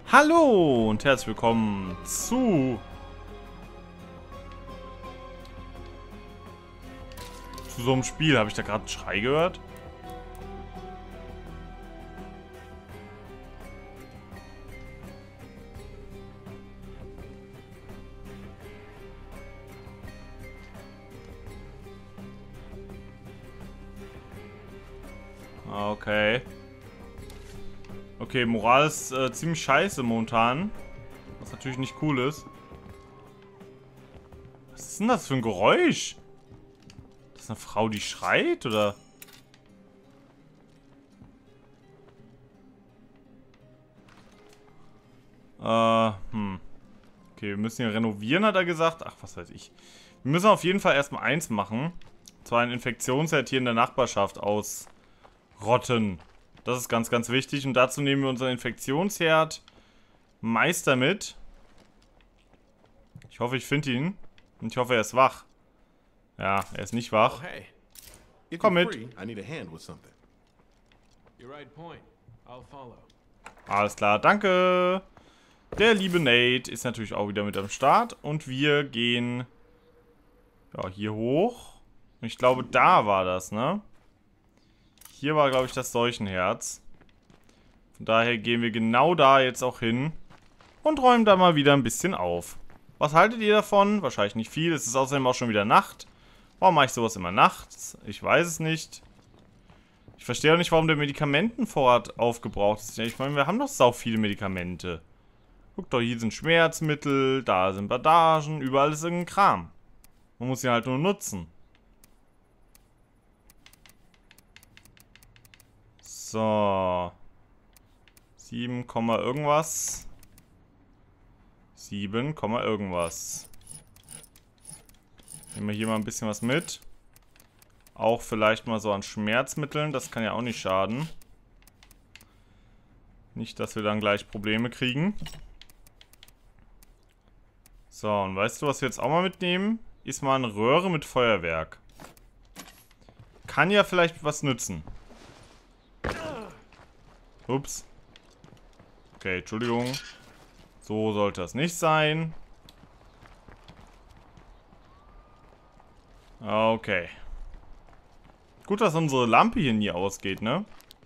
Hallo und herzlich willkommen zu so einem Spiel. Habe ich da gerade einen Schrei gehört? Okay. Okay, Moral ist ziemlich scheiße momentan. Was natürlich nicht cool ist. Was ist denn das für ein Geräusch? Das ist eine Frau, die schreit, oder? Okay, wir müssen hier renovieren, hat er gesagt. Ach, was weiß ich. Wir müssen auf jeden Fall erstmal eins machen. Und zwar ein Infektionsherd hier in der Nachbarschaft ausrotten. Das ist ganz, ganz wichtig. Und dazu nehmen wir unseren Infektionsherd Meister mit. Ich hoffe, ich finde ihn. Und ich hoffe, er ist wach. Ja, er ist nicht wach. Komm mit. Alles klar, danke. Der liebe Nate ist natürlich auch wieder mit am Start. Und wir gehen ja, hier hoch. Ich glaube, da war das, ne? Hier war, glaube ich, das Seuchenherz. Von daher gehen wir genau da jetzt auch hin. Und räumen da mal wieder ein bisschen auf. Was haltet ihr davon? Wahrscheinlich nicht viel. Es ist außerdem auch schon wieder Nacht. Warum mache ich sowas immer nachts? Ich weiß es nicht. Ich verstehe auch nicht, warum der Medikamentenvorrat aufgebraucht ist. Ich meine, wir haben doch sau viele Medikamente. Guckt doch, hier sind Schmerzmittel, da sind Bandagen, überall ist irgendein Kram. Man muss sie halt nur nutzen. So. 7, irgendwas. 7, irgendwas. Nehmen wir hier mal ein bisschen was mit. Auch vielleicht mal so an Schmerzmitteln, das kann ja auch nicht schaden. Nicht, dass wir dann gleich Probleme kriegen. So, und weißt du, was wir jetzt auch mal mitnehmen? Ist mal eine Röhre mit Feuerwerk. Kann ja vielleicht was nützen. Ups. Okay, Entschuldigung. So sollte das nicht sein. Okay. Gut, dass unsere Lampe hier nie ausgeht, ne?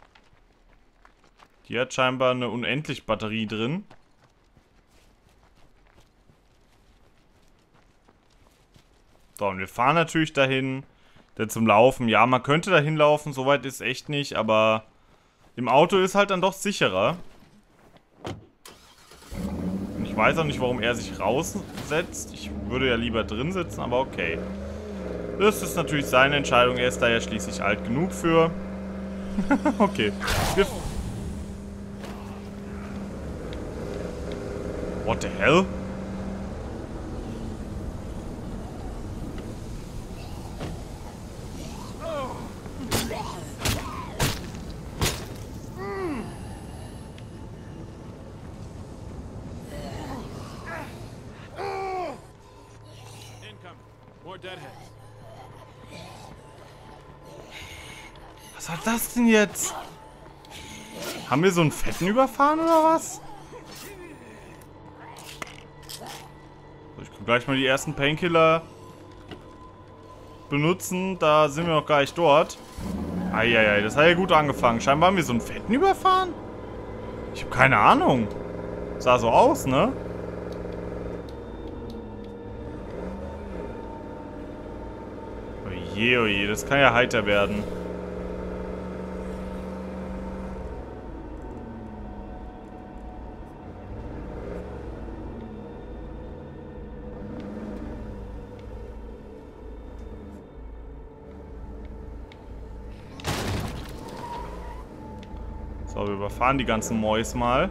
Die hat scheinbar eine unendlich Batterie drin. So, und wir fahren natürlich dahin. Denn zum Laufen, ja, man könnte dahin laufen, soweit ist echt nicht, aber im Auto ist halt dann doch sicherer. Und ich weiß auch nicht, warum er sich raussetzt. Ich würde ja lieber drin sitzen, aber okay. Das ist natürlich seine Entscheidung. Er ist da ja schließlich alt genug für. Okay. What the hell? Was war das denn jetzt? Haben wir so einen Fetten überfahren oder was? So, ich kann gleich mal die ersten Painkiller benutzen. Da sind wir noch gar nicht dort. Eieiei, das hat ja gut angefangen. Scheinbar haben wir so einen Fetten überfahren? Ich habe keine Ahnung. Sah so aus, ne? Oje, das kann ja heiter werden. So, wir überfahren die ganzen Mäus mal.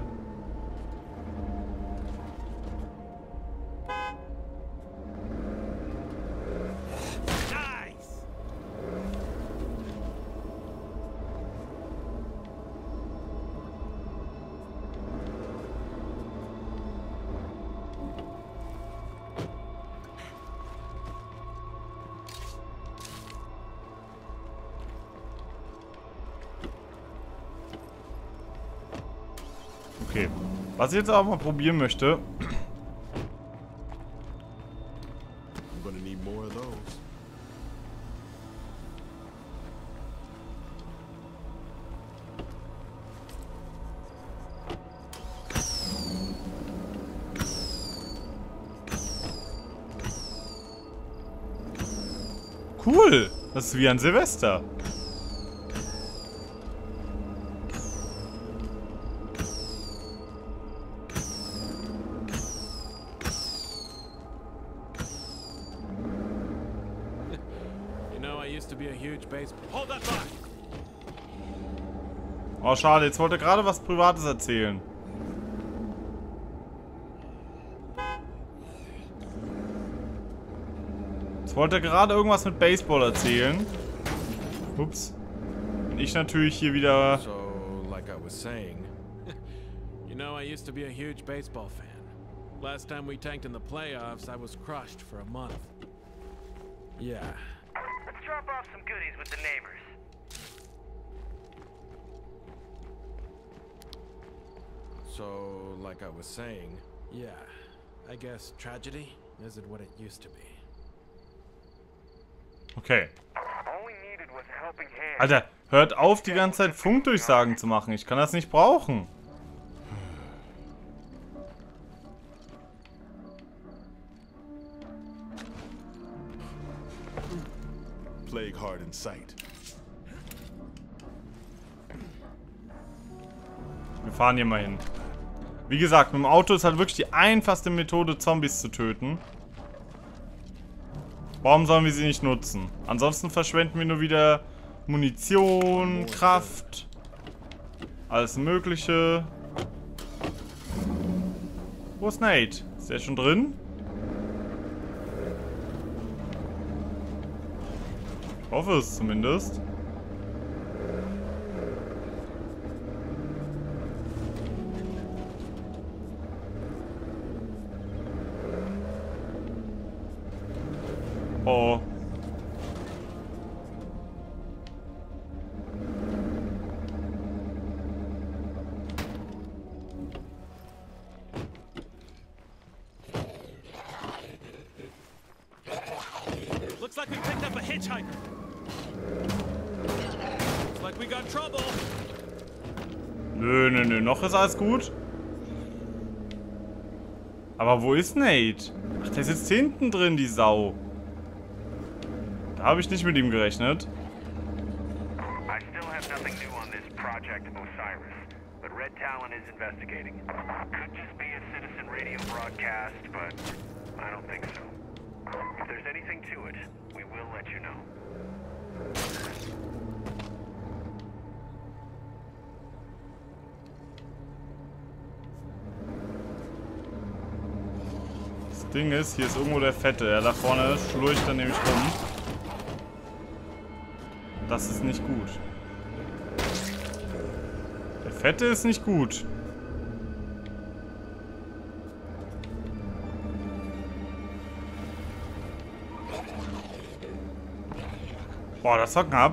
Okay. Was ich jetzt auch mal probieren möchte. I'm gonna need more of those. Cool. Das ist wie ein Silvester. Oh, schade. Jetzt wollte er gerade was Privates erzählen. Jetzt wollte er gerade irgendwas mit Baseball erzählen. Ups. Und ich natürlich hier wieder... So, like I was saying, you know, I used to be a huge baseball fan. Last time we tanked in the playoffs, I was crushed for a month. Yeah. Let's drop off some goodies with the neighbors. So, like I was saying, yeah, I guess tragedy isn't what it used to be. Okay. All we needed was a helping hand. Alter, hört auf, die ganze Zeit Funkdurchsagen zu machen. Ich kann das nicht brauchen. Plague hard in sight. Wir fahren hier mal hin. Wie gesagt, mit dem Auto ist halt wirklich die einfachste Methode, Zombies zu töten. Warum sollen wir sie nicht nutzen? Ansonsten verschwenden wir nur wieder Munition, Kraft, alles Mögliche. Wo ist Nate? Ist der schon drin? Ich hoffe es zumindest. Oh. Looks like we picked up a hitchhiker. Looks like we got trouble. Nö, nö, nö. Noch ist alles gut. Aber wo ist Nate? Ach, der sitzt hinten drin, die Sau. Da habe ich nicht mit ihm gerechnet. I still have nothing new on this Project Osiris, but Red Talon is investigating. Could just be a citizen radio broadcast, but I don't think so. If there's anything to it, we will let you know. Das Ding ist, hier ist irgendwo der Fette. Ja, da vorne schlurcht er nämlich rum. Das ist nicht gut. Der Fette ist nicht gut. Boah, das war knapp.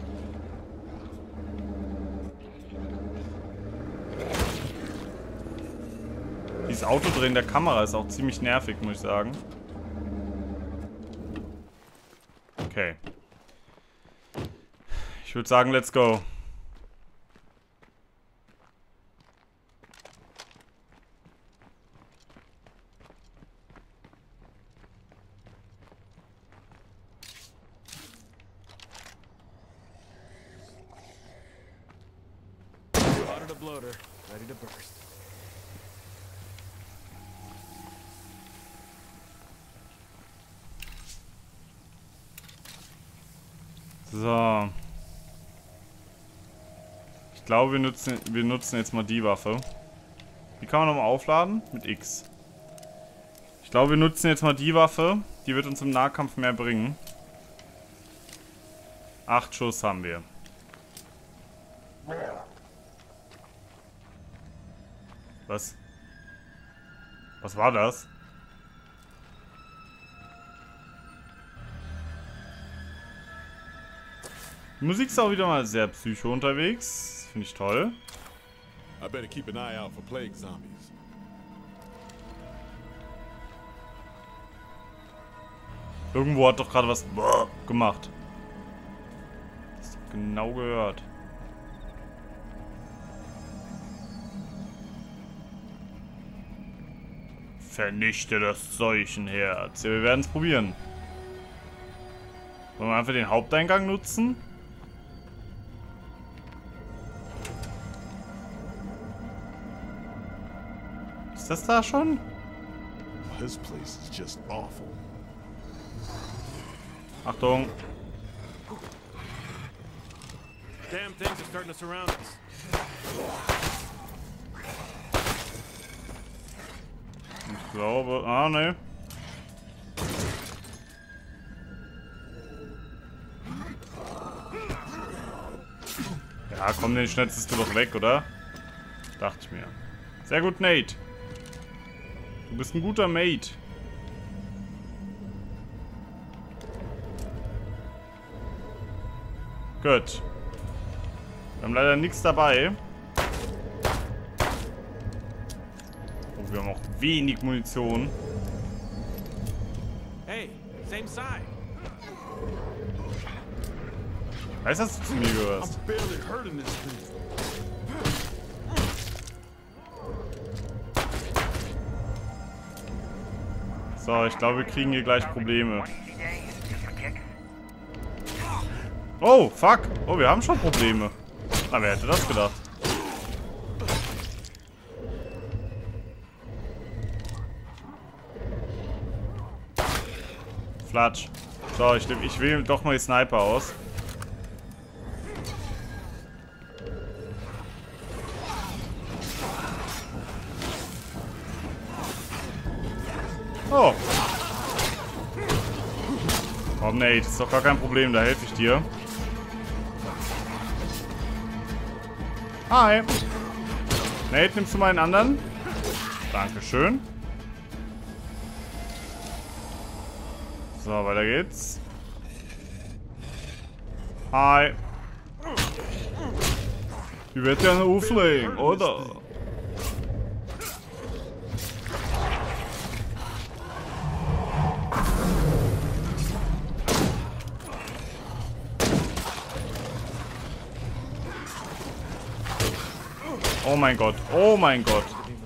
Dieses Autodrehen der Kamera ist auch ziemlich nervig, muss ich sagen. Okay. Ich würde sagen, let's go. Spotted a bloater, ready to burst. So. Ich glaube, wir nutzen jetzt mal die Waffe. Wie kann man nochmal aufladen? Mit X. Ich glaube, wir nutzen jetzt mal die Waffe. Die wird uns im Nahkampf mehr bringen. 8 Schuss haben wir. Was? Was war das? Die Musik ist auch wieder mal sehr psycho unterwegs. Finde ich toll. I better keep an eye out for plague zombies. Irgendwo hat doch gerade was gemacht. Das ist genau gehört. Vernichte das Seuchenherz. Ja, wir werden es probieren. Wollen wir einfach den Haupteingang nutzen? Ist das da schon? This place is just awful. Achtung. Damn things are starting to surround us. Ich glaube... Ah, ne. Ja, komm, den schnetzest du doch weg, oder? Dachte ich mir. Sehr gut, Nate. Du bist ein guter Mate. Gut. Wir haben leider nichts dabei. Oh, wir haben auch wenig Munition. Hey, same side. Weißt du, dass du zu mir gehörst? I'm barely hurting this thing. So, ich glaube, wir kriegen hier gleich Probleme. Oh, fuck. Oh, wir haben schon Probleme. Na, wer hätte das gedacht? Flatsch. So, ich wähle doch mal die Sniper aus. Oh. Komm, Nate, ist doch gar kein Problem, da helfe ich dir. Hi. Nate, nimmst du meinen anderen? Dankeschön. So, weiter geht's. Hi. Ich werde gerne auflegen, oder? Oh mein Gott, oh mein Gott.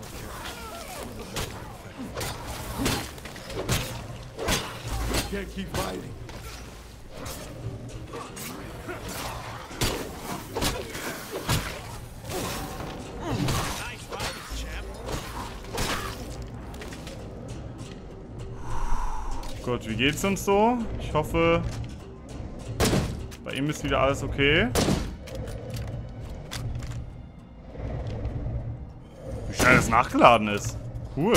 Can't keep fighting. Nice fight, champ. Gut, wie geht's uns so? Ich hoffe, bei ihm ist wieder alles okay. Wie schnell es nachgeladen ist. Cool.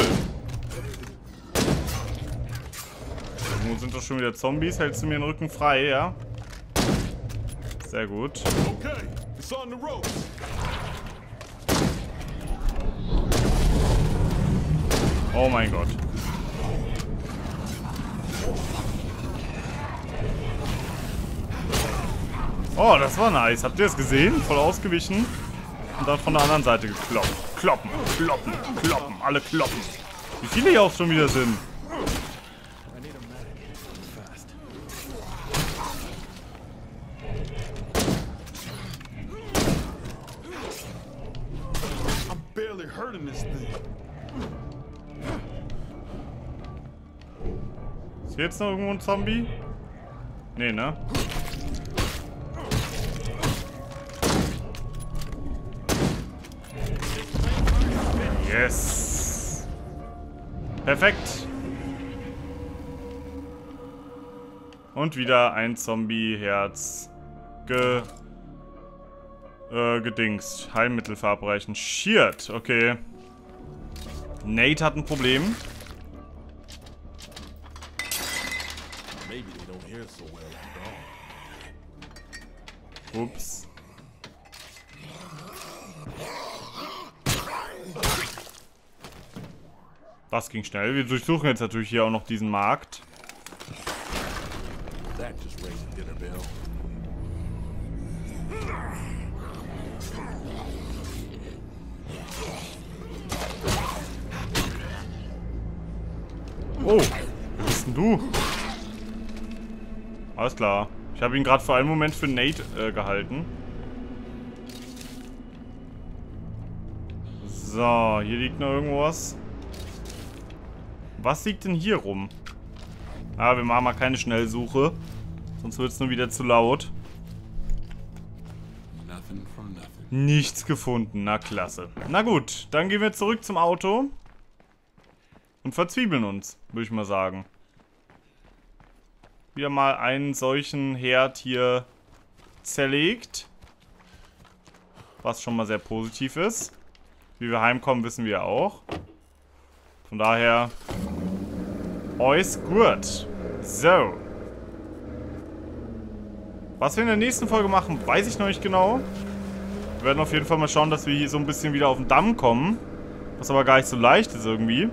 Nun sind doch schon wieder Zombies. Hältst du mir den Rücken frei, ja? Sehr gut. Okay, it's on the ropes. Oh mein Gott. Oh, das war nice. Habt ihr es gesehen? Voll ausgewichen. Und dann von der anderen Seite gekloppt. Kloppen, kloppen, kloppen. Alle kloppen. Wie viele hier auch schon wieder sind. I need a medic. Fast. I'm barely hurting this thing. Ist hier jetzt noch irgendwo ein Zombie? Nee, ne? Yes. Perfekt. Und wieder ein Zombie-Herz gedingst. Heilmittel verabreichen. Shit. Okay. Nate hat ein Problem. Maybe they don't hear so well after all. Ups. Das ging schnell. Wir durchsuchen jetzt natürlich hier auch noch diesen Markt. That just rang the dinner bell. Oh, wer bist denn du? Alles klar. Ich habe ihn gerade für einen Moment für Nate gehalten. So, hier liegt noch irgendwas. Was liegt denn hier rum? Ah, wir machen mal keine Schnellsuche. Sonst wird es nur wieder zu laut. Nichts gefunden. Na, klasse. Na gut, dann gehen wir zurück zum Auto. Und verzwiebeln uns, würde ich mal sagen. Wieder mal einen solchen Herd hier zerlegt. Was schon mal sehr positiv ist. Wie wir heimkommen, wissen wir auch. Von daher... Alles gut. So. Was wir in der nächsten Folge machen, weiß ich noch nicht genau. Wir werden auf jeden Fall mal schauen, dass wir hier so ein bisschen wieder auf den Damm kommen. Was aber gar nicht so leicht ist irgendwie.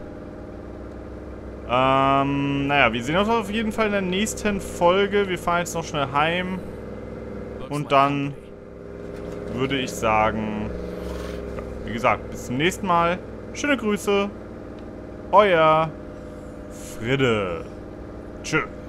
Naja, wir sehen uns auf jeden Fall in der nächsten Folge. Wir fahren jetzt noch schnell heim. Und dann würde ich sagen, ja, wie gesagt, bis zum nächsten Mal. Schöne Grüße. Euer Fridde. Tschö.